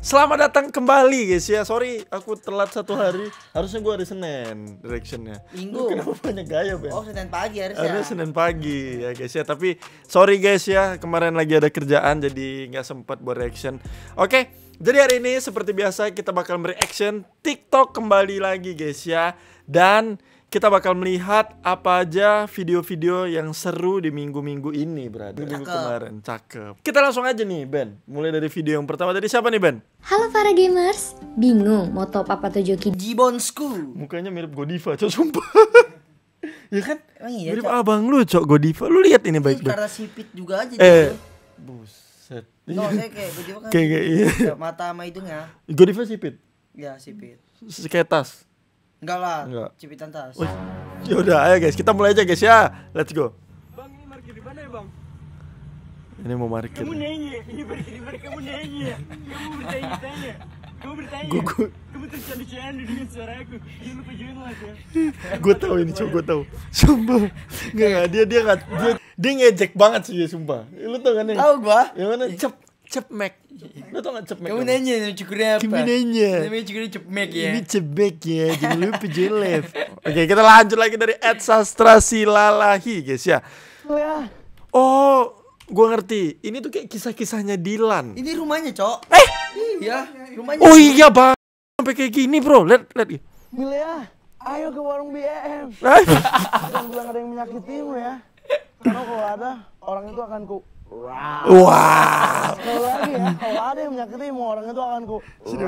Selamat datang kembali guys ya. Sorry aku telat 1 hari. Harusnya gue hari Senin reactionnya. Minggu. Kenapa banyak gaya Ben? Oh Senin pagi harusnya. Harusnya Senin pagi ya guys ya. Tapi sorry guys ya, kemarin lagi ada kerjaan jadi nggak sempat buat reaction. Oke, jadi hari ini seperti biasa kita bakal mereaction TikTok kembali lagi guys ya. Dan kita bakal melihat apa aja video-video yang seru di minggu-minggu ini, berarti minggu kemarin. Cakep. Kita langsung aja nih, Ben. Mulai dari video yang pertama tadi siapa nih, Ben? Halo para gamers, bingung mau top apa tuh Joki? Gibonsku. Mukanya mirip Godiva, cok, sumpah. Ya kan? Emang iya, mirip Cok? abang lu, cok, Godiva. Lu lihat ini baik-baik. Karena sipit juga aja Buset. No, saya kayak Godiva kan. Kayak iya. Mata sama hidungnya. Godiva sipit. Ya sipit. Kayak tas. Enggak lah. Enggak. Cipitan tas. Wih. Yaudah, ayo guys, kita mulai aja guys ya. Let's go. Bang, ini parkir di mana ya bang? Ini mau market. Kamu nanya, ini parkir di mana kamu nanya? Kamu bertanya-tanya. Kamu bertanya. Gue Kamu tercanda-canda dengan suara aku. Jangan lupa join lah ya. gue tahu ini, cok, gue tahu. Sumpah. Enggak, dia ngejek banget sih, sumpah. Lu tau kan yang Tahu gua. yang mana cep Mac. Lu tau gak cep Mac? Kamu nanya nama cukurnya apa? Kamu nanya. Namanya cukurnya cepmek ya. Ini cebek ya, jangan lupa join live. Oke, kita lanjut lagi dari @sastrasilalahi guys ya. Oh, gua ngerti. Ini tuh kayak kisah-kisahnya Dilan. Ini rumahnya, Cok. Iya, rumahnya. Oh iya bang, sampai kayak gini bro. Lihat. Milea, ayo ke warung BM. Ay. Jangan bilang ada yang menyakitimu ya. Karena kalau ada, orang itu akan ku. Wow. Kalau lagi ya, kalau ada yang menyakitimu, orang itu akan ku.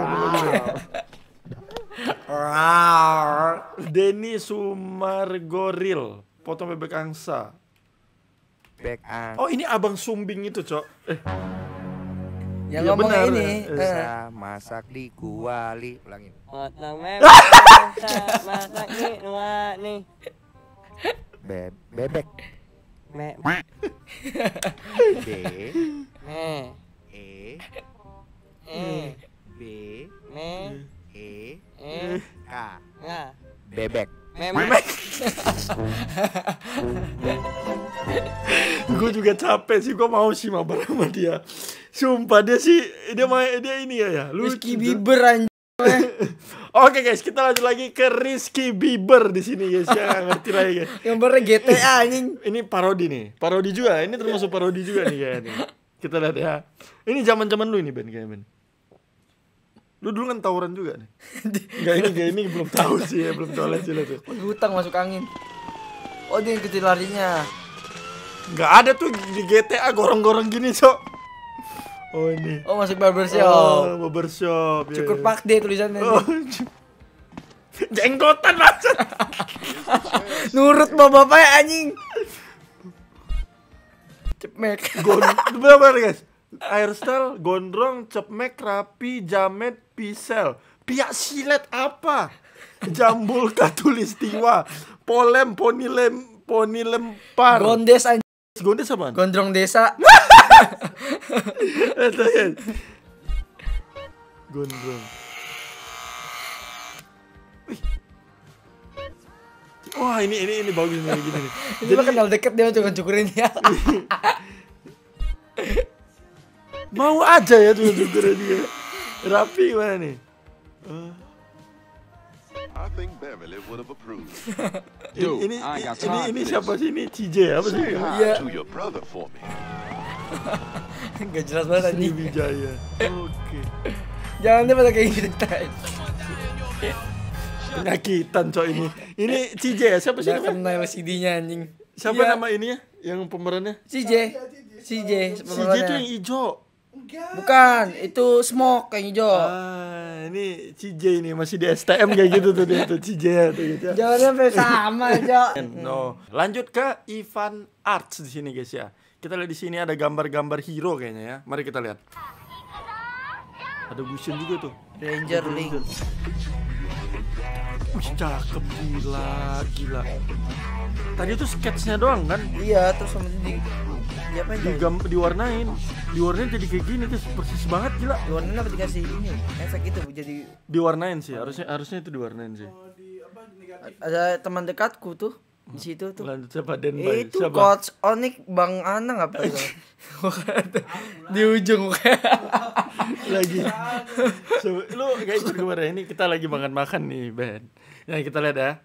Denny Sumargoril, potong bebek angsa. Oh ini abang Sumbing itu, cok. Yang Iya, ngomongnya benar. ini. Bisa masak di kuali. Ulangin. Potong bebek, masak di luar nih. Bebek. Me, B me, E B me, E K. nggak, Bebek. memek. Gue juga capek sih, gue mau sih mabar sama dia. Sumpah dia ini ya. Rizky Lucu. Bieber anjing. Oke guys, kita lanjut lagi ke Rizky Bieber di sini guys ya, nggak ngerti lagi guys. Gambarnya GTA anjing. Ini parodi nih, parodi juga. Ini termasuk parodi juga nih kayaknya. Kita lihat ya. Ini zaman lu ini Ben kayak Ben. Lu dulu kan tawuran juga nih. Enggak ini belum tahu sih ya, belum tahu aja tuh. Hutang masuk angin. Oh dia yang kecil larinya. Enggak ada tuh di GTA gorong-gorong gini, Cok. Oh ini. Oh masuk barbershop. Oh, barbershop. Ya, Cukur ya. Pak D tulisannya. Oh. Jenggotan banget. Nurut bapak-bapaknya anjing. Cepmek. Berapa guys? Hairstyle, gondrong, cepmek, rapi, jamet, pisel. Piak silet apa? Jambul katulistiwa. Polem, poni lempar. Gondes anjing. Gondes apaan? Gondrong desa. Gondrong. Wih. Wah ini bagus nih gini nih. Itu lo kenal deket dia cukur-cukurin dia. Mau aja ya tuh cukurin dia. Rapi mana nih? I think Beverly would have approved. Ini siapa sih ini? CJ apa sih? Say hi Yeah. to your brother for me. Gak jelas banget anjing. Sriwijaya. Oke. Jangan dia pada kayak gitu. Penyakitan cok ini. Ini CJ ya? Siapa sih Gak namanya? kenal CD-nya anjing. Siapa Iya. nama ininya? Yang pemerannya? CJ. CJ itu yang hijau. Bukan, itu smoke yang hijau. Ini CJ ini masih di STM kayak gitu tuh dia tuh CJ ya tuh gitu. Jangan sampai sama, Cok. No. Lanjut ke Ivan Arts di sini guys ya. Kita lihat di sini ada gambar-gambar hero kayaknya ya. Mari kita lihat. Ada Gusion juga tuh. Ranger Link. Wih, cakep gila. Tadi tuh sketsnya doang kan? Iya, terus sama di apa itu? Diwarnain jadi kayak gini tuh persis banget gila. Diwarnain apa dikasih ini? Efek itu jadi Diwarnain sih, harusnya itu diwarnain sih. ada teman dekatku tuh Di situ tuh. Lanjut siapa? Denbay. Itu Siapa? Coach Onik Bang Anang apa itu? Di ujung. Lagi. Lu gak ikut kemarin, ini kita lagi makan-makan nih, Ben. Ya kita lihat ya.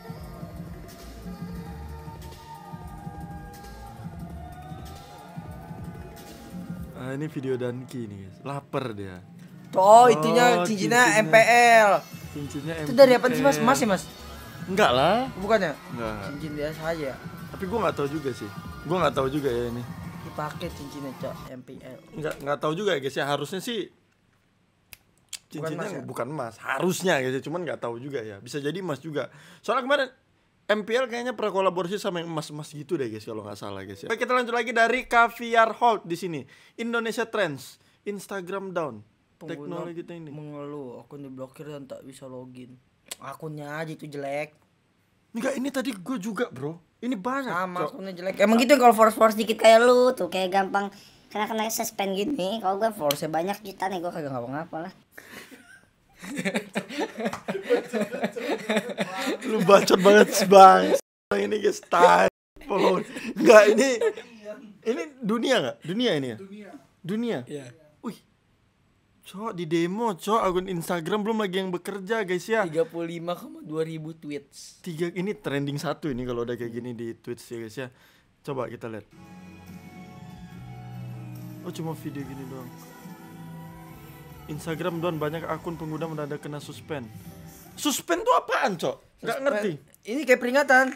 Ini video Danki nih, guys. Lapar dia. Oh, itunya cincinnya MPL. Cincinnya Itu dari apa sih Mas? Mas ya Mas? Enggak lah. Bukannya? Enggak. Cincin biasa aja. Tapi gua nggak tahu juga sih. Gua nggak tahu juga ya ini. Dipakai cincinnya Cok MPL. Nggak tahu juga ya guys ya. Harusnya sih cincinnya emas ya? bukan emas. Harusnya guys ya. Cuman nggak tahu juga ya. Bisa jadi emas juga. Soalnya kemarin MPL kayaknya pernah kolaborasi sama yang emas-emas gitu deh guys kalau nggak salah guys ya. Oke, kita lanjut lagi dari Caviar Hold di sini. Indonesia Trends, Instagram down. Teknologi kita ini. Mengeluh, akun diblokir dan tak bisa login. Akunnya aja itu jelek. Enggak, ini tadi gue juga bro. Ini banyak. Sama Cok. akunnya jelek. Emang gitu kalau force dikit kayak lu tuh kayak gampang kena suspend gini. Kalau gue force banyak juta nih gue kagak ngapa-ngapa lah. Lu bacot banget bang. Ini guys tai. Follow. Enggak, ini dunia enggak? Dunia ini ya? Dunia. Iya. Wih. Cok di demo, cok akun Instagram belum lagi yang bekerja guys ya. 35,2 ribu tweets. Ini trending 1 ini kalau udah kayak gini di Twitch ya guys ya. Coba kita lihat. Oh cuma video gini doang. Instagram down, banyak akun pengguna mendadak kena suspend. Suspend tuh apaan, Cok? Nggak ngerti. Ini kayak peringatan.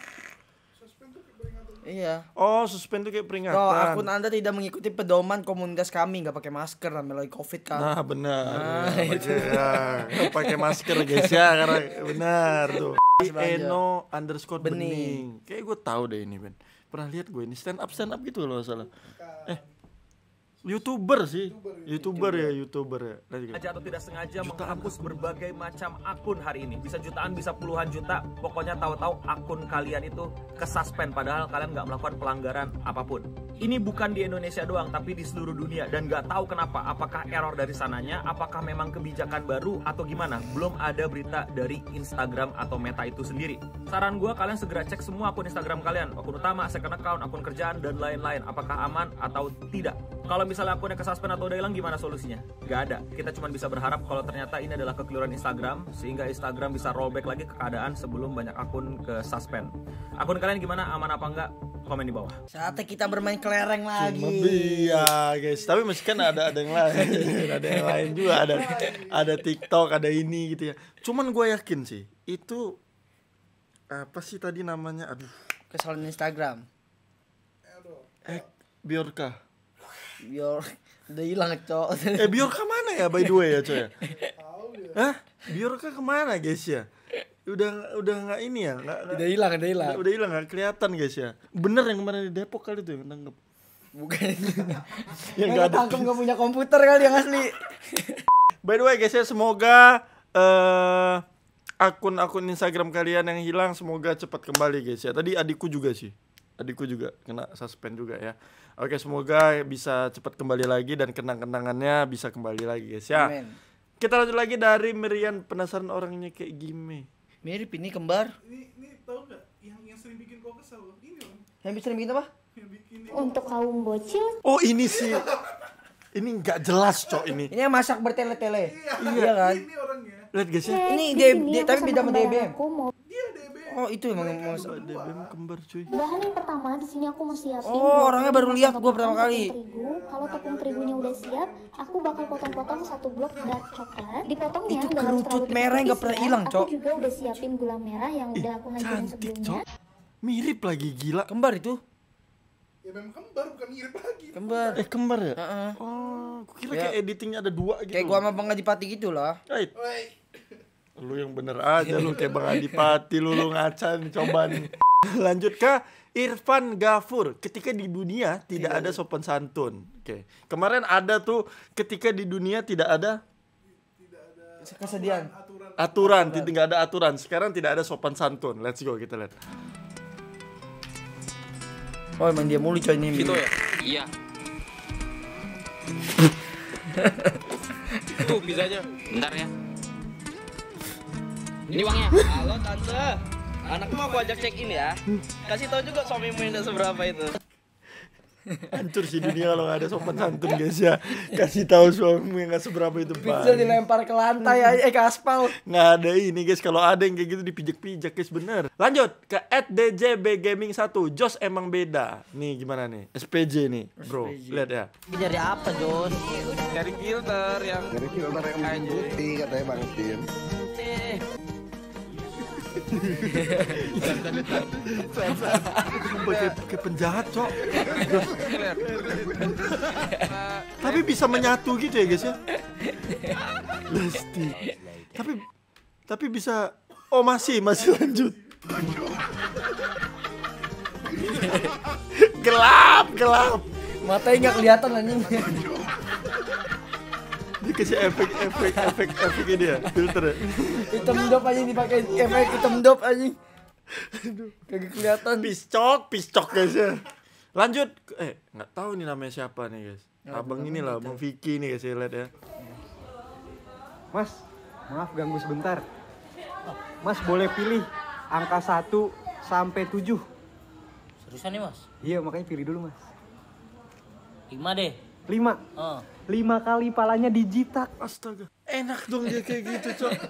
Iya. Oh, suspend tuh kayak peringatan. Kalau akun Anda tidak mengikuti pedoman komunitas kami, nggak pakai masker namanya lagi Covid kan. Nah, benar. Nggak pakai masker guys ya, karena benar tuh. Eno_bening. Kayak gue tahu deh ini, Ben. Pernah lihat gue ini stand up gitu loh salah. YouTuber sih, YouTuber ya. Sengaja atau tidak sengaja menghapus berbagai macam akun hari ini. Bisa jutaan, bisa puluhan juta. Pokoknya tahu-tahu akun kalian itu kesuspend padahal kalian nggak melakukan pelanggaran apapun. Ini bukan di Indonesia doang, tapi di seluruh dunia dan nggak tahu kenapa. Apakah error dari sananya? Apakah memang kebijakan baru atau gimana? Belum ada berita dari Instagram atau Meta itu sendiri. Saran gue kalian segera cek semua akun Instagram kalian, akun utama, second account, akun kerjaan dan lain-lain. Apakah aman atau tidak? Kalau misalnya akunnya kesuspend atau udah hilang, gimana solusinya? Gak ada. Kita cuma bisa berharap kalau ternyata ini adalah kekeliruan Instagram, sehingga Instagram bisa rollback lagi ke keadaan sebelum banyak akun kesuspend. Akun kalian gimana? Aman apa enggak? Komen di bawah. Saatnya kita bermain kelereng lagi. Iya guys, tapi masih kan ada yang lain. Ada yang lain juga, ada TikTok, ada ini gitu ya. Cuman gue yakin sih, itu apa sih tadi namanya? Aduh, Kesalahan Instagram. Biorka. Udah hilang, Cok. Biorka mana ya by the way ya, Cok ya? Hah? Biorka kemana guys ya? Udah nggak ini ya? Udah hilang. Udah hilang, nggak kelihatan guys ya. Bener yang kemarin di Depok kali tuh yang nangkep. Bukan. Yang nggak ada. Tangkep nggak punya komputer kali yang asli. By the way guys ya, semoga akun-akun Instagram kalian yang hilang semoga cepat kembali guys ya. Tadi adikku juga kena suspend juga ya. Oke, semoga bisa cepat kembali lagi dan kenang-kenangannya bisa kembali lagi guys ya. Amen. Kita lanjut lagi dari Mirian, penasaran orangnya kayak gimana? Mirip ini kembar. Ini tahu nggak yang sering bikin kau kesel? Ini om. Yang bisa bikin apa? Yang bikin Untuk kaum bocil, Oh ini sih, ini nggak jelas cok ini. Ini yang masak bertele-tele. Iya kan? ini orangnya. Lihat guys ya. Ini di dia sini aku tapi beda sama kembaran DBM. aku mau Oh, itu emang DBM kembar cuy. bahan yang pertama di sini aku mau siapin. Oh, orangnya baru lihat gua pertama kali. Terigu. Kalau tepung terigunya udah siap, aku bakal potong-potong 1 blok dark coklat. Dipotongnya Itu nggak harus kerucut terlalu merah yang nggak tipis pernah ya. hilang, Cok. Aku juga udah siapin gula merah yang udah aku hancurin Cantik sebelumnya. cok. Mirip lagi gila. kembar itu. Ya memang kembar, bukan mirip lagi. Kembar. Kembar ya? Heeh. Oh, aku kira Ya. kayak editingnya ada 2 gitu. Kayak gua sama Bang Adipati gitu lah. Right. Woi. Lu yang bener aja lu kayak Bang Adipati lu ngaca nih, coba nih. Lanjut ke Irfan Ghafur. Ketika di dunia tidak ada sopan santun. Oke. Kemarin ada tuh ketika di dunia tidak ada Kesedihan. aturan, tidak ada aturan. Sekarang tidak ada sopan santun. Let's go, kita lihat. Oh, emang dia mulu coy ini. Gitu ya? Iya. Tuh pizzanya. Bentar ya. Ini uangnya. Halo tante, Anakmu aku ajak check in ya. Kasih tahu juga suamimu yang tidak seberapa itu. Hancur sih dunia kalau nggak ada sopan santun guys ya. Kasih tahu suamimu yang nggak seberapa itu Pixel dilempar ke lantai ke aspal. Nggak ada ini guys, kalau ada yang kayak gitu dipijak-pijak guys, bener. Lanjut ke @djbgaming1. Jos emang beda. Nih gimana nih? SPJ nih bro, lihat ya. Nyari apa Jos? Cari filter yang putih katanya Bang Tim. Kayak penjahat cok. Tapi bisa menyatu gitu ya guys ya. Lesti. Tapi bisa. Oh masih lanjut. Gelap. matanya nggak kelihatan anjing. Dikasih efek ini ya, filter ya. Hitam dop anjing dipakai efek hitam dop anjing. Kagak kelihatan. Piscok guys ya. Lanjut, nggak tahu nih namanya siapa nih guys. Abang ini lah, Bang Vicky nih guys, lihat ya. Mas, maaf ganggu sebentar. Mas boleh pilih angka 1 sampai 7. Seriusan nih Mas? Iya, makanya pilih dulu Mas. 5 deh. 5. 5 kali palanya dijitak. Astaga. Enak dong dia kayak gitu, Cok.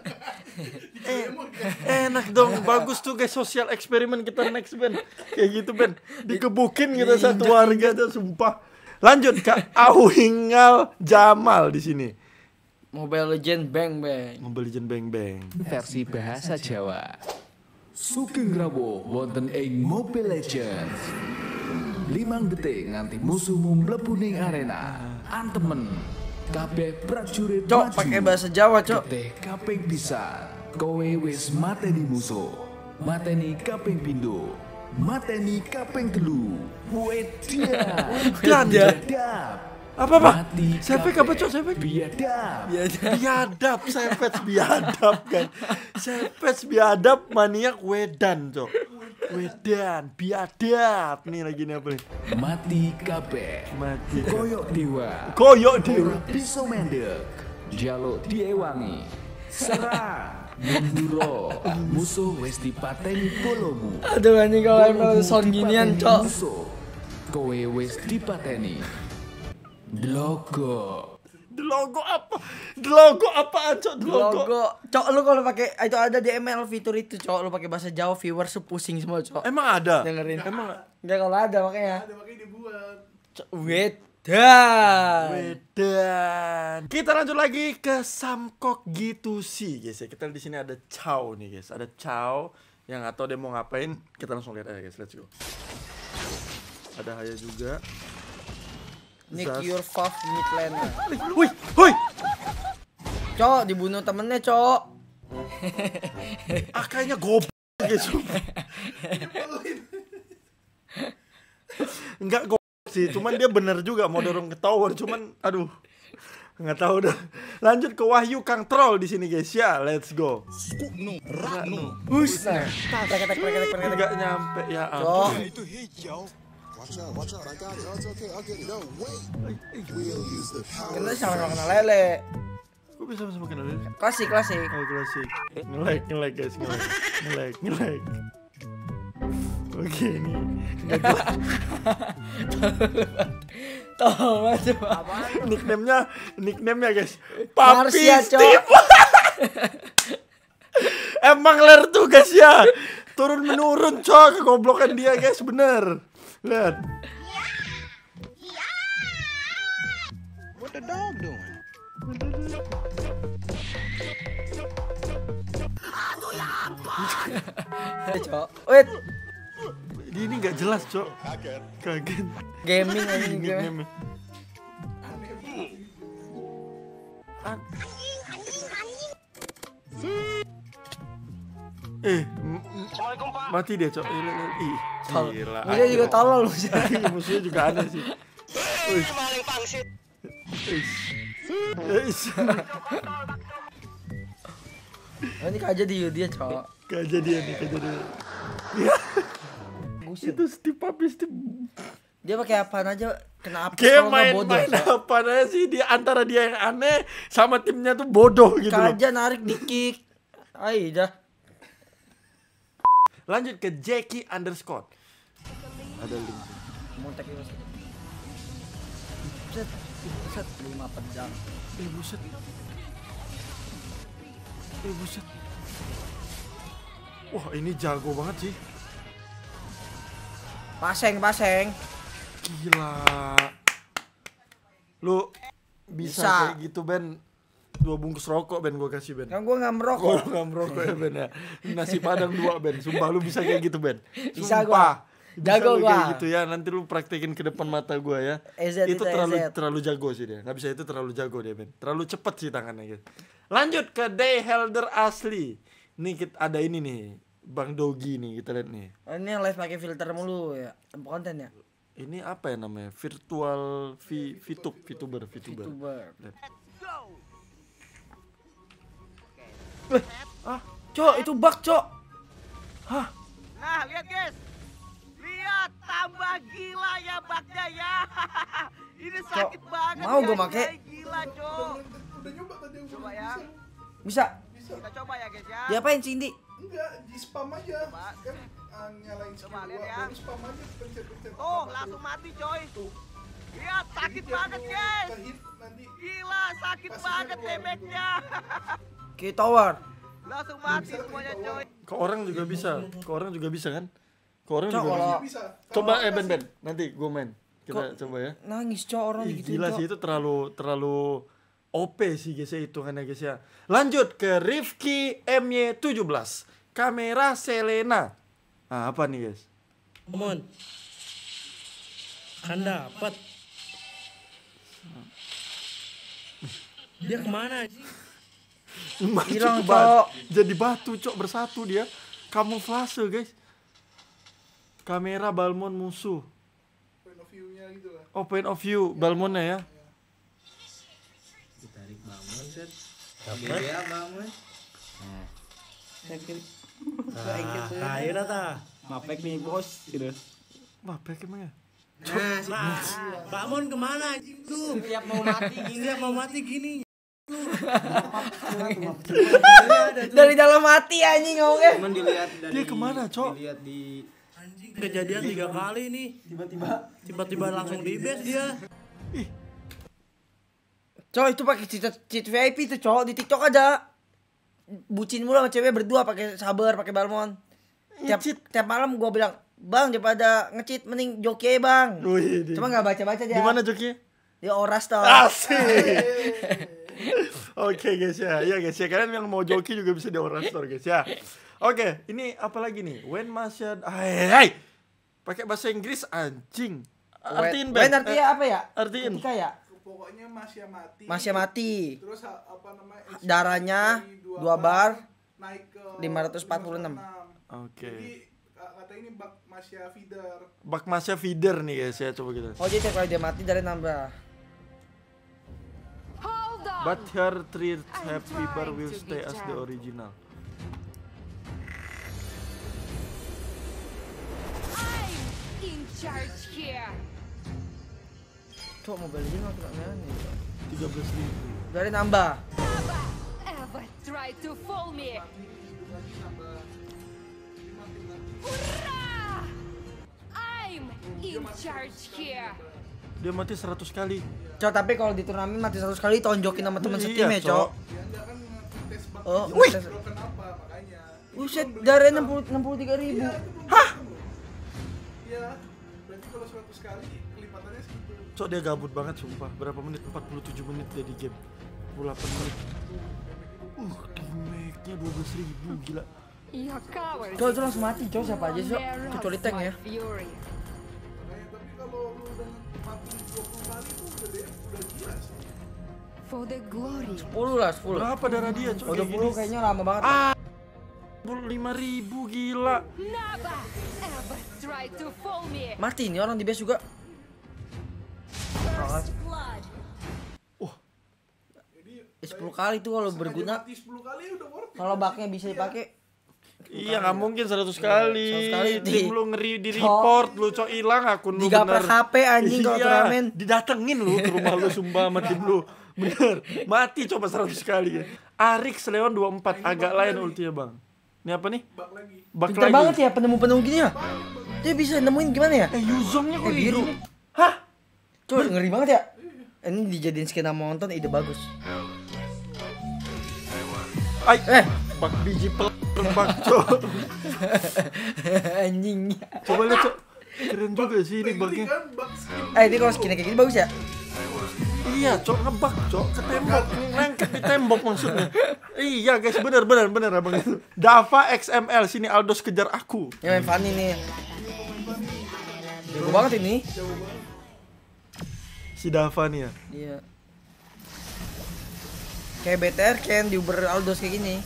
Enak dong. Bagus tuh guys, sosial eksperimen kita next Ben. Kayak gitu Ben. Dikebukin kita satu warga tuh sumpah. Lanjut Kak Awingal Jamal di sini. Mobile Legend Bang. Mobile Legend Bang. Versi bahasa Jawa. Sugeng rawuh wonten ing Mobile Legends. 5 detik nganti musuhmu mlebu ning arena. Antemen kabeh prajurit Cok, pakai bahasa Jawa, Cok. Kaping pisan kowe wis mateni musuh. Mateni kaping pindho. Mateni kaping 3. Biadab. Apa? Sepek apa Cok? Sepek? Biadab kan. Sepet biadab maniak wedan Cok. Wedan, biadab. Nih lagi nih apa nih? Mati kabeh. Koyok dewa. Bisa mendek. Jaluk diewangi. Serang. Munduro. Musuh wis dipateni bolomu. Aduh anjing kalau emang sound ginian Cok. Kowe wis dipateni. Logo apaan Cok? Cok, lu kalau pakai itu ada di ML fitur itu Cok, lu pakai bahasa Jawa viewers pusing semua Cok. Emang ada? Dengerin. Emang enggak kalau ada makanya. Ada makanya dibuat. Wedan. Kita lanjut lagi ke Samkok gitu sih guys ya. Kita di sini ada Chow nih guys. Ada Chow yang nggak tahu dia mau ngapain. Kita langsung lihat aja guys. Let's go. Ada Haya juga. Nick your fuck midland. Woi. Cok, dibunuh temennya, Cok. Kayaknya goblok guys. Enggak goblok sih, cuman dia bener juga mau dorong ke tower, cuman aduh. Enggak tahu dah. Lanjut ke Wahyu Kang Troll di sini guys ya. Let's go. Husna. Enggak nyampe ya ampun. Itu hijau. Watch out, I got it. It's okay, I'll get it. No, wait. We'll use the power. Kita sama kena lele. Kok bisa sama kena lele? Klasik. Oh, klasik. Nge-lag guys, nge-lag. Oke, ini. Tahu macam apa? Nickname-nya guys. Papi Steve. Cok. Emang ler tuh guys ya. Turun menurun Cok, kegoblokan dia guys, bener. Lihat. What the dog doing? Cok. Wait. Ini nggak jelas Cok. Kaget. Gaming anjing Nickname. Mati dia Cok. Ih, gila. Dia juga tolol lu. Musuhnya juga aneh sih. Maling pangsit. Ini kejadian dia, Cok. Kejadian. Itu Steve Papi Steve. Dia pakai apaan aja kena apa? Kayak main apa aja sih, di antara dia yang aneh sama timnya tuh bodoh gitu loh. Kaja narik di kick. Dah. Lanjut ke Jackie underscore. Ada link. Montek itu. Buset, 5 pedang. Buset. Buset. Wah, ini jago banget sih. Paseng. Gila. Lu bisa kayak gitu, Ben. 2 bungkus rokok, Ben, gue kasih, Ben. Kan gue nggak merokok. Gue nggak merokok ya, Ben ya. Nasi padang 2, Ben. Sumpah lu bisa kayak gitu, Ben. Bisa Sumpah. gua. Jago bisa lu kayak gua. gitu ya. Nanti lu praktekin ke depan mata gue ya. Itu terlalu jago sih dia. Nggak bisa, itu terlalu jago dia, Ben. Terlalu cepet sih tangannya gitu. Lanjut ke Day Helder asli. Nih kita ada ini nih, Bang Dogi nih, kita lihat nih. Ini yang live pakai filter mulu ya. Tempat konten ya. Ini apa ya namanya? Virtual VTuber. Lihat. Cok, itu bug, Cok. Hah? Nah, lihat guys. Lihat, tambah gila ya bugnya ya. Ini sakit banget. mau ya, gua make. Gila, Cok. Coba ya. Bisa. Kita coba ya guys ya. Diapain Cindy? Enggak, di spam aja. Coba. Kan nyalain skill Coba lihat 2, ya. baru spam aja pencet-pencet. Tuh, langsung mati coy. Lihat, sakit banget guys. Kita hit nanti Gila, sakit banget damage-nya. Ke tower. Langsung mati semuanya coy. Ke orang juga bisa kan? Ke orang Cok, juga bisa. kalau bisa. Coba Ben, nanti gue main. Kita coba ya. nangis Cok orang Ih, digituin, gila Cok. sih, itu terlalu OP sih guys ya, hitungannya guys ya. Lanjut ke Rifki MY17. Kamera Selena. Nah, apa nih guys? Mon. Kan dapat. Dia kemana sih? Hilang, Cok. Cok. Jadi batu, Cok, bersatu dia. Kamuflase guys. Kamera Balmon musuh. Point of view-nya gitu lah. Oh, point of view Balmonnya ya. Ditarik bangun set. Dia bangun. Ayo dah. Mapek nih bos, gitu. Wah, pek emang ya. Nah, bangun kemana anjing tuh? Tiap mau mati gini. Tiap mau mati gini. Dari dalam hati anjing ngomongnya. Cuman dilihat dari Dia kemana, Cok? Dilihat di anjing kejadian 3 kali nih. Tiba-tiba langsung di base dia. Cok, itu pakai cheat VIP tuh, Cok. Di TikTok ada. Bucin mulu sama cewek berdua pakai saber, pakai balmon. Tiap malam gua bilang, "Bang, daripada nge-cheat mending joki aja, Bang." Wih, Cuma enggak baca-baca dia. di mana joki? Dia oras tau. Asik. Oke guys ya, iya guys ya, kalian yang mau joki juga bisa di Orange Store guys ya. Oke, ini apa lagi nih? When Masya, hai, pakai bahasa Inggris anjing. Artiin When artinya apa ya? Artiin. Ketika ya? Pokoknya masih mati. Masih mati. Terus apa namanya? Darahnya 2 bar naik ke 546. Oke. Jadi kata ini bak Masya feeder. Bak Masya feeder nih guys ya, coba kita. Oh, jadi kalau dia mati dari nambah. But her three happy bar will stay as the original. In charge here. Cok, Mobile Legends nggak kena nih. 13.000. Dari nambah. Ever try to fool me? Hurrah! I'm in charge here. Dia mati 100 kali. Cok, tapi kalau di turnamen mati 100 kali tonjokin sama teman Iya, setimnya, Cok. Cok. Oh, Wih. Kenapa makanya? Buset, darahnya 63.000. Hah? Iya. Berarti kalau 100 kali kelipatannya segitu. Cok, dia gabut banget sumpah. Berapa menit? 47 menit dia di game. 28 menit. Damage-nya 12.000, gila. You coward. Cok, itu langsung mati, Cok. Siapa aja, Cok? Kecuali tank ya. Fury. Tapi kalau lu udah mati 20 kali itu udah gila sih. For the glory. 10 lah, 10. Berapa darah dia, Cok? Oh, Kayak 20 kayaknya lama banget. 5.000, gila. Never ever try to fool me. Mati nih orang di base juga. First blood. 10 kali tuh kalau berguna. Mati 10 kali udah worth it. Kalau baknya bisa dipakai. Iya, nggak mungkin 100 kali. 100 kali Tim lu di report lu, Cok, hilang akun lu. Digaper bener. HP anjing kalau Iya, turnamen. didatengin lu ke rumah lu sumpah sama tim lu. Bener. Mati coba 100 kali. Arik Leon 24 agak lain ultinya, Bang. Ini apa nih? Bak Pintar lagi. banget ya penemu-penemu gini ya. Dia bisa nemuin gimana ya? Yuzongnya kok biru. gini? Hah? Coba ngeri banget ya. Ini dijadiin skin sama nonton ide bagus. Ay, bak biji pelembak, Cok. Anjing. Coba lihat, Cok. Keren juga sih ini baknya. Ini kalau skin kayak gini bagus ya? Iya, Cok, ngebak, Cok, ke tembok, nengket di tembok maksudnya. Iya, guys, bener abang itu. Dava XML, sini Aldos kejar aku. Ya main funny nih. Jago banget ini. Si Dava nih ya. Iya. Kayak BTR kan diuber Aldos kayak gini.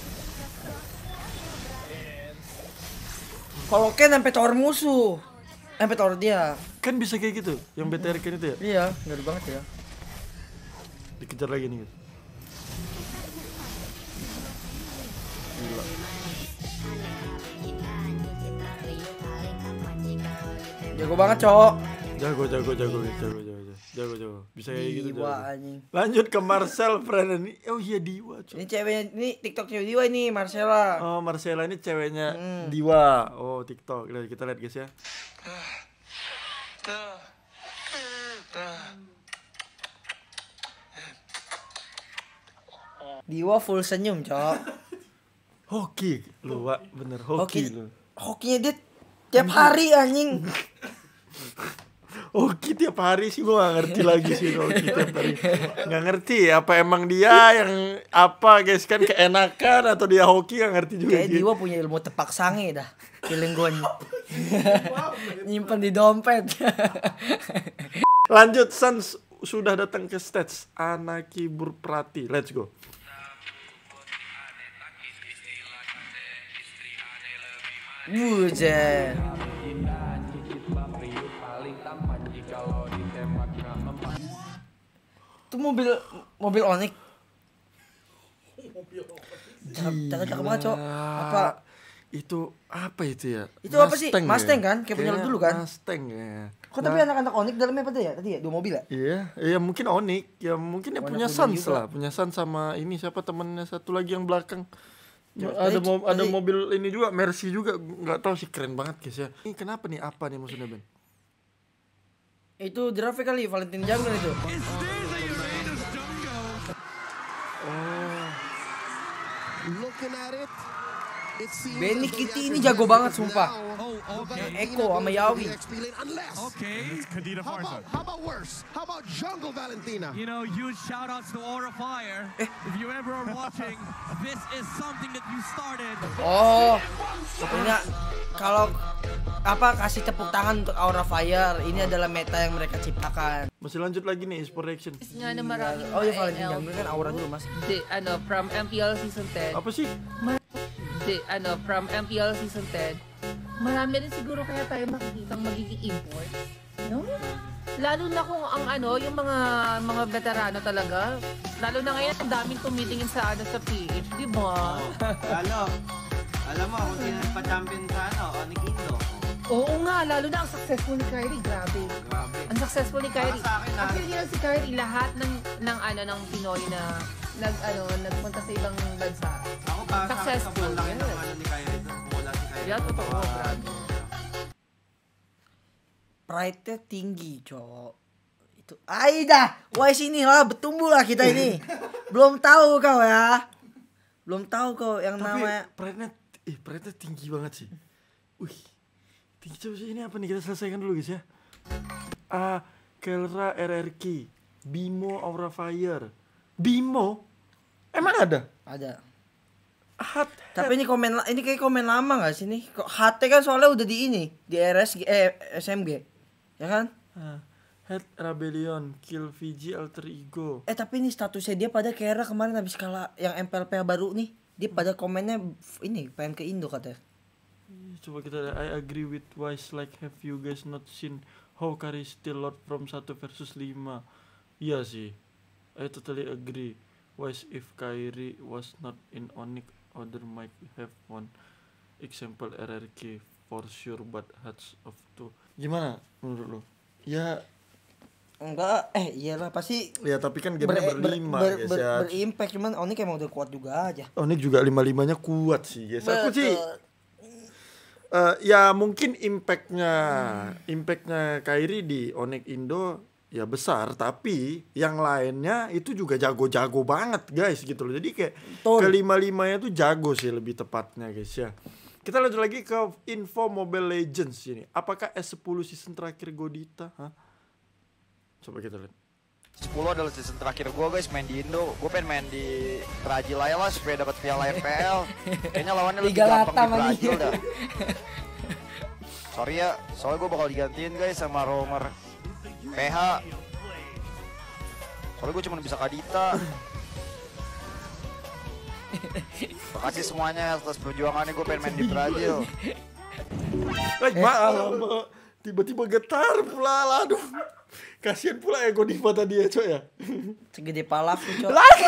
Kalau Ken sampai tower musuh, sampai tower dia. Kan bisa kayak gitu, yang BTR kan itu ya? Iya, ngeri banget ya. Dikejar lagi nih, guys. Gila. Jago banget, Cok. Jago. Bisa kayak gitu. Diwa anjing. Lanjut ke Marcel Friend ini. Oh iya Diwa, Cok. Ini ceweknya, ini TikTok cewek Diwa ini, Marcella. Oh, Marcella ini ceweknya Diwa. Oh, TikTok. Kita lihat guys ya. Diwa full senyum, Cok. Hoki lu, Wak. Bener hoki lu. Hokinya dia tiap hari anjing. Hoki tiap hari sih gua gak ngerti lagi sih Hoki tiap hari. Gak ngerti apa emang dia yang apa guys kan keenakan atau dia hoki gak ngerti juga. Kayak Diwa punya ilmu tepak sange dah. Feeling gue nyimpen di dompet. Lanjut, Sans sudah datang ke stage Anaki Burprati. Let's go. Buset. Itu mobil Onyx. Cakep banget, Cok. Apa? Itu apa itu ya? Itu apa sih? Mustang Mustang ya? kan? Kayak punya lu dulu kan? Mustang ya. Kok tapi anak-anak Onyx dalamnya apa ya? Tadi ya? 2 mobil ya? Iya, mungkin Onyx. Ya mungkin ya punya Sans lah. Punya Sans sama ini siapa temennya satu lagi yang belakang. Ada mobil ini juga, Mercy juga, nggak tahu sih, keren banget guys ya. Ini kenapa nih, apa nih maksudnya Ben? Itu draft kali, Valentine Jungle itu. Oh. Looking at it, Benny Kitty ini jago banget sumpah. Eko sama Yawi. Okay. How about worse? How about Jungle Valentina? You know, huge shout outs to Aura Fire. If you ever are watching, this is something that you started. Oh, pokoknya kalau apa kasih tepuk tangan untuk Aura Fire, ini adalah meta yang mereka ciptakan. Masih lanjut lagi nih Esport Reaction. Nga na maraming Oh ya mga Valentine NL. Jungle kan Aura dulu mas. From MPL Season 10. Apa sih? From MPL Season 10. Marami rin siguro kaya tayo makikitang magiging import. No? Lalo na kung ang yung mga veterano talaga. Lalo na ngayon ang daming tumitingin sa sa PH, di ba? Alam mo kung sino pa-champion sa Onyx Indo. Oo nga, lalo na ang successful ni Kyrie, grabe. Ang successful ni Kyrie. Actually, hindi lang si Kyrie, lahat ng Pinoy na nagpunta sa ibang bansa. Ako pa successful. Sa laki ng ni Kyrie doon. Wala si Kyrie. Yan, totoo, grabe. Pride-nya tinggi, Cok. Itu. Aida, why sini lah, bertumbuh lah kita ini. Belum tahu kau ya. Belum tahu kau yang namanya. Pride-nya tinggi banget sih. Wih. Tinggi coba sih, ini apa nih, kita selesaikan dulu guys ya. Kelra RRQ, Bimo Aura Fire. Bimo? Emang ada? Ada. Tapi ini kayak komen lama gak sih nih? Kok HT kan soalnya udah di ini, di SMG. Ya kan? Head Rebellion, Kill VG Alter Ego. Tapi ini statusnya dia pada Kera kemarin habis kalah yang MPLP baru nih. Dia pada komennya ini pengen ke Indo katanya. Coba kita lihat. I agree with Wise, like have you guys not seen how Kyrie still Lord from 1 versus 5? Iya sih, I totally agree. Wise, if Kyrie was not in Onyx, other might have one. Example RRQ for sure, but hats off to. Gimana menurut lo? Ya Enggak, iyalah pasti. Ya tapi kan gamenya berlima guys ya. Berimpact, cuman Onyx emang udah kuat juga aja. Onyx juga 5-5-nya kuat sih guys. Aku sih ya mungkin impactnya Kyrie di Onyx Indo ya besar, tapi yang lainnya itu juga jago-jago banget guys gitu loh. Jadi kayak ke-5-5-nya tuh jago sih lebih tepatnya guys ya. Kita lanjut lagi ke info Mobile Legends ini. Apakah S10 season terakhir Godita? Coba kita lihat. 10 adalah season terakhir gue guys main di Indo. Gue pengen main di Brazil aja lah supaya dapat piala FPL. Kayaknya lawannya lebih gampang di Brazil dah. Sorry ya, soalnya gue bakal digantiin guys sama Romer PH. Soalnya gue cuma bisa Kadita. Makasih semuanya atas perjuangannya, gue pengen main di Brazil. Maaf, tiba-tiba getar pula, aduh. Kasian pula ya Godiva tadi ya, Cok ya. Segede palaku, Cok.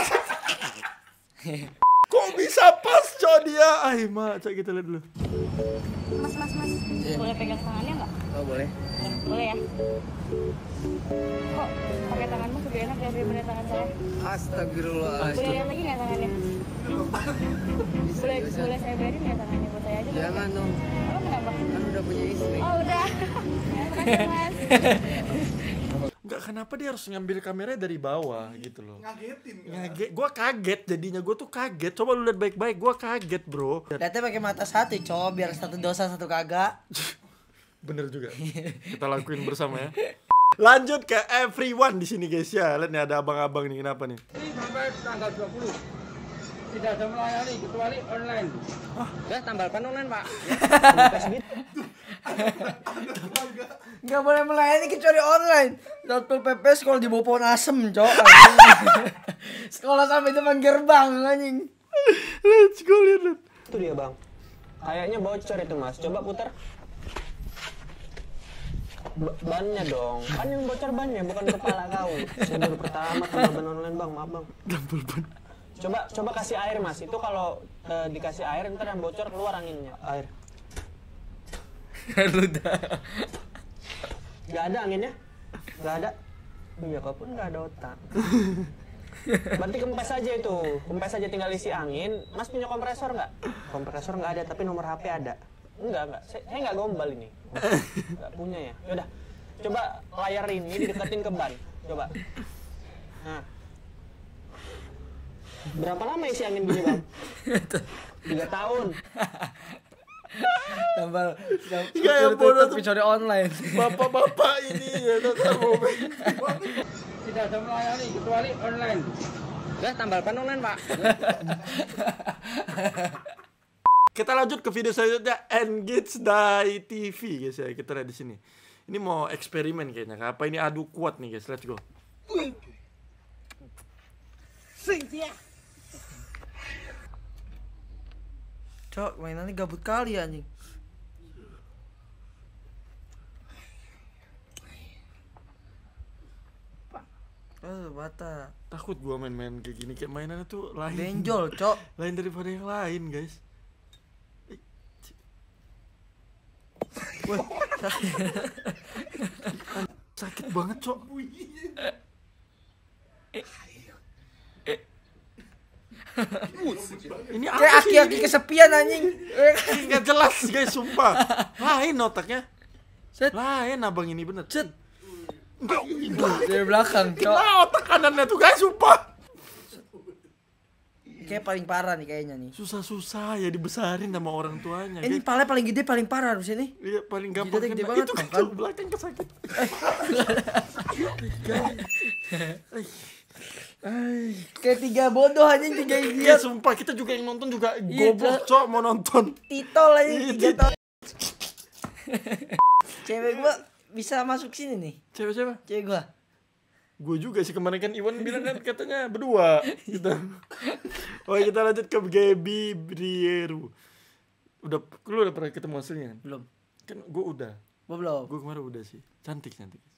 Kok bisa pas, Cok dia? Cok kita lihat dulu. Mas. Boleh pegang tangannya nggak? Oh, boleh. Boleh ya. Kok pakai tanganmu lebih enak daripada tangan saya? Astagfirullah. Boleh lihat lagi nggak tangannya? Boleh saya bayarin ya tangannya buat saya aja? Jangan dong. Oh, kenapa? Kan udah punya istri. Oh, udah. Makasih, Mas. Enggak, kenapa dia harus ngambil kameranya dari bawah gitu loh. Ngagetin kan? Gua kaget jadinya, gua tuh kaget. Coba lu lihat baik-baik, gua kaget bro. Lihatnya pakai mata satu, Cok, biar satu dosa satu kagak. Bener juga. Kita lakuin bersama ya. Lanjut ke everyone di sini guys ya. Lihat nih ada abang-abang nih, kenapa nih? Ini sampai tanggal 20. Tidak ada melayani kecuali online. Ya, tambahkan online, Pak. Nggak boleh melayani kecuali online. Satpol PP sekolah di bawah pohon asem, Cok. Sekolah sampai depan gerbang anjing. Let's go, lihat. Itu dia, Bang. Kayaknya bocor itu, Mas. Coba putar. Bannya dong. Kan yang bocor bannya, bukan kepala kau. Saya baru pertama tambal ban online, Bang. Maaf, Bang. Tambal ban. Coba kasih air, Mas. Itu kalau dikasih air ntar yang bocor keluar anginnya. Air. Ludah. Gak ada anginnya? Gak ada? Iya, kau pun gak ada otak. Berarti kempes aja itu. Kempes aja tinggal isi angin. Mas punya kompresor nggak? Kompresor nggak ada, tapi nomor HP ada. Enggak. Saya nggak gombal ini. Nggak punya ya. Yaudah. Coba layar ini dideketin ke ban. Coba. Nah. Berapa lama isi angin gini, Bang? 3 tahun. Tambal Kayak bodoh tuh episode online. Bapak-bapak ini ya Tidak ada melayani kecuali online. Ya, tambahkan online, Pak. Kita lanjut ke video selanjutnya, Engage Die TV guys ya. Kita lihat di sini. Ini mau eksperimen kayaknya. Apa ini adu kuat nih guys? Let's go. Cok, mainannya gabut kali anjing. Bata. Takut gua main-main kayak gini, kayak mainannya tuh lain. Benjol, Cok. Lain daripada yang lain, guys. Wah, sakit banget, Cok. Ini kayak aki-aki kesepian anjing. Nggak jelas guys, sumpah. Lain otaknya. Lain abang ini bener. Cet. Dari belakang, Cok. Nah, otak kanannya tuh guys, sumpah. Kayak paling parah nih kayaknya nih. Susah-susah ya dibesarin sama orang tuanya. Ini palanya paling gede, paling parah harus ini. Iya, paling gampang. Gede banget. Itu kan belakang kesakit. Kayak 3 bodoh anjing, 3 idiot. Sumpah kita juga yang nonton juga goblok, Cok, mau nonton. Titol anjing 3 tahun. Cewek gua bisa masuk sini nih. Cewek siapa? Cewek gua. Gue juga sih, kemarin kan Iwan bilang kan katanya berdua gitu. Oh, kita lanjut ke Gaby Brieru. Lu udah pernah ketemu hasilnya? Belum. Kan gue udah. Gua belum. Gue kemarin udah sih. Cantik.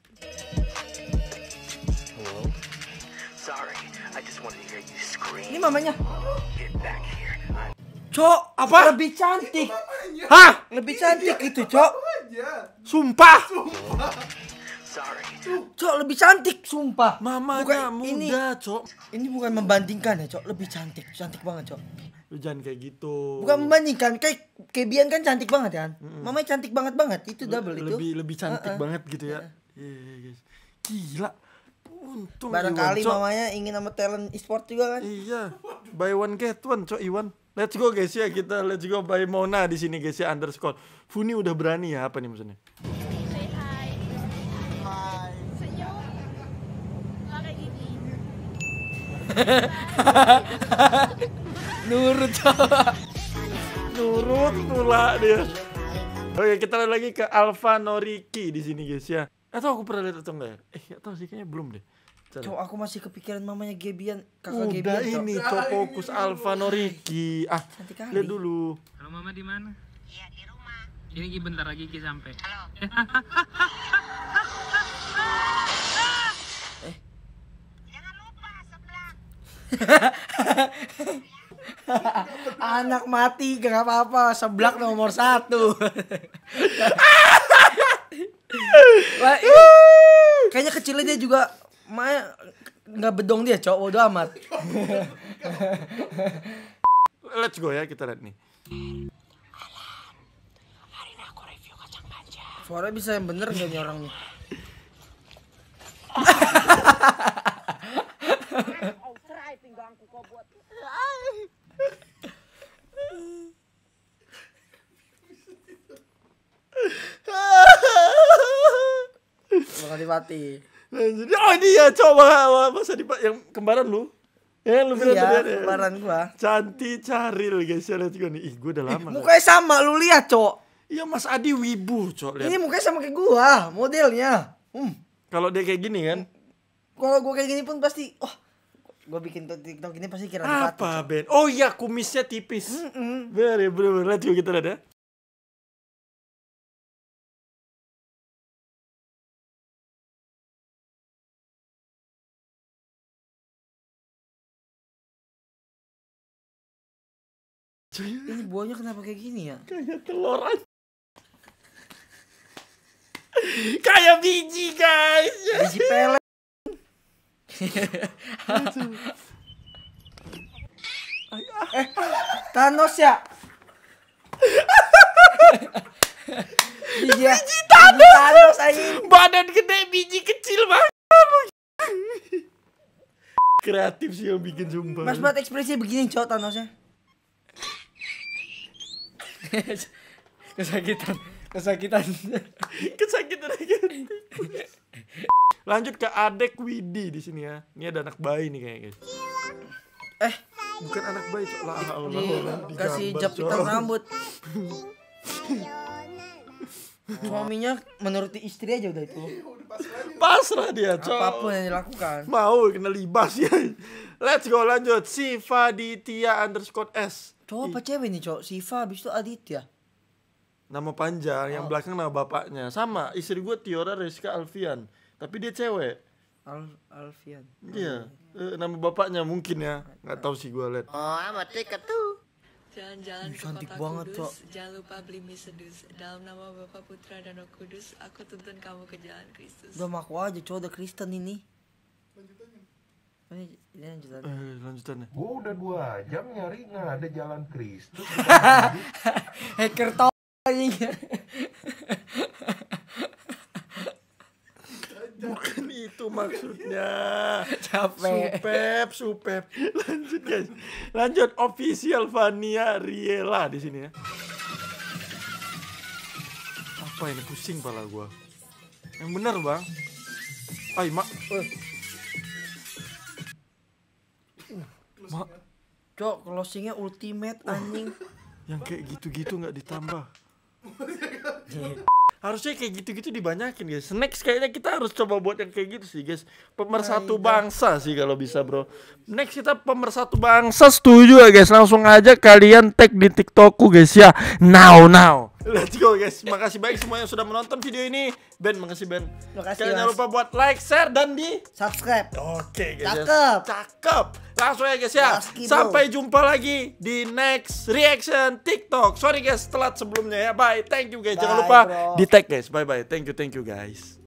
Hello? Sorry, I just wanted to hear you scream. Ini mamanya. Get back here. Cok, apa? Lebih cantik. Hah? Lebih cantik itu, Cok. Sumpah. Sorry, Cok, lebih cantik sumpah. Mamanya muda, Cok. Ini bukan membandingkan ya, Cok. Lebih cantik. Cantik banget, Cok. Lu jangan kayak gitu. Bukan membandingkan, kayak Bian kan cantik banget kan. Mamanya cantik banget itu double itu. Lebih cantik banget gitu ya. Iya, guys. Gila. Untung barangkali Iwan, mamanya ingin sama talent e-sport juga kan. Iya. Buy one get one, Cok Iwan. Let's go guys ya, kita let's go by Mona di sini guys ya underscore. Funi udah berani ya, apa nih maksudnya? Nurut coba. Nurut pula dia. Oke, kita lihat lagi ke Alfa Noriki di sini guys ya. Atau aku pernah lihat atau enggak ya? Gak tahu sih, kayaknya belum deh. Cok, aku masih kepikiran mamanya Gebian, Udah kakak Gebian, Cok. ini Cok, fokus Alfa Noriki. Ah, lihat dulu. Halo Mama di mana? Iya, di rumah. Ini Ki bentar lagi Ki sampai. Halo. Jangan lupa sebelah. Anak mati gak apa-apa, seblak nomor 1. Wah, kayaknya kecilnya dia juga nggak bedong dia, Cok, bodo amat. Let's go ya, kita lihat nih. Hari ini aku review kacang panjang. Suara bisa yang bener gak nih orangnya? Pinggangku kau buat. Bakal mati. Oh dia coba masa di yang kembaran lu. Ya lu bilang iya, tadi. Kembaran gua. Cantik Caril guys ya, lihat gua nih. Ih, gua udah lama. Mukanya sama, lu lihat, Cok. Iya, Mas Adi wibu, Cok, lihat. Ini mukanya sama kayak gua, modelnya. Kalau dia kayak gini kan. Kalau gua kayak gini pun pasti gua bikin TikTok ini pasti kira apa, Ben? Oh iya, kumisnya tipis. Very bro, lihat juga kita lihat ya. Ini buahnya kenapa kayak gini ya? Kayak telur aja. Kayak biji guys. Biji pelet. Thanos ya? Biji Thanos anjing. Badan gede, biji kecil banget. Kreatif sih yang bikin sumpah. Mas buat ekspresi begini, Cok, Thanosnya. Kesakitan Lanjut ke Adek Widi di sini ya. Ini ada anak bayi nih kayaknya guys. Bukan anak bayi, Cok. Lah kasih japitan rambut. Suaminya menuruti istri aja udah itu. Pasrah dia, Cok. Apapun yang dilakukan. Mau kena libas ya. Let's go lanjut. Siva Ditya underscore S. Cowok apa cewek nih, Cok? Siva, habis itu Aditya. Nama panjang, yang belakang nama bapaknya. Sama, istri gue Tiora Rizka Alfian. Tapi dia cewek. Alfian. Iya, nama bapaknya mungkin ya. Nggak tahu sih gue liat. Oh, amat tiket tuh. Jalan-jalan ke cantik kota banget, Kudus, Cok. jangan lupa beli mie sedus. Dalam nama Bapa, Putra, dan Roh Kudus, aku tuntun kamu ke jalan Kristus. Udah maku aja, Cok, udah Kristen ini. Ini lanjutannya. Lanjutannya. Gue udah 2 jam nyari nggak ada jalan Kristus. Hacker tau anjing. Bukan itu maksudnya. Capek. Supep. Lanjut guys. Lanjut official Vania Riela di sini ya. Apa ini, pusing pala gua. Yang benar, Bang. Ay, Mak. Mak. Cok, closingnya ultimate anjing. Yang kayak gitu-gitu nggak ditambah. Harusnya kayak gitu-gitu dibanyakin guys. Next kayaknya kita harus coba buat yang kayak gitu sih guys. Pemersatu bangsa sih kalau bisa bro. Next kita pemersatu bangsa, setuju ya guys. Langsung aja kalian tag di TikTokku guys ya. Now. Let's go guys. Makasih baik semua yang sudah menonton video ini. Ben, makasih Ben. Makasih. Jangan lupa buat like, share dan di subscribe. Oke guys. Cakep. Langsung ya guys ya. Sampai jumpa lagi di next reaction TikTok. Sorry guys telat sebelumnya ya. Bye. Thank you guys. Jangan lupa di tag guys. Bye bye. Thank you guys.